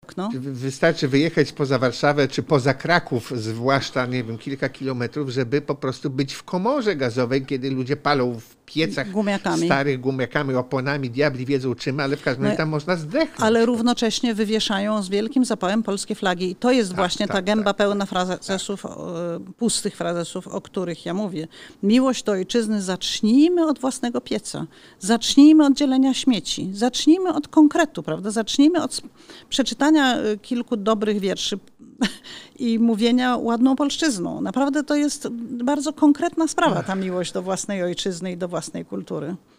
No. Wystarczy wyjechać poza Warszawę, czy poza Kraków, zwłaszcza, nie wiem, kilka kilometrów, żeby po prostu być w komorze gazowej, kiedy ludzie palą w piecach starych gumiakami, oponami, diabli wiedzą czym, ale w każdym razie tam można zdechnąć. Ale równocześnie wywieszają z wielkim zapałem polskie flagi. I to jest właśnie ta gęba pełna frazesów, pustych frazesów, o których ja mówię. Miłość do ojczyzny zacznijmy od własnego pieca. Zacznijmy od dzielenia śmieci. Zacznijmy od konkretu, prawda? Zacznijmy od przeczytania kilku dobrych wierszy i mówienia ładną polszczyzną. Naprawdę to jest bardzo konkretna sprawa, ta miłość do własnej ojczyzny i do własnej kultury.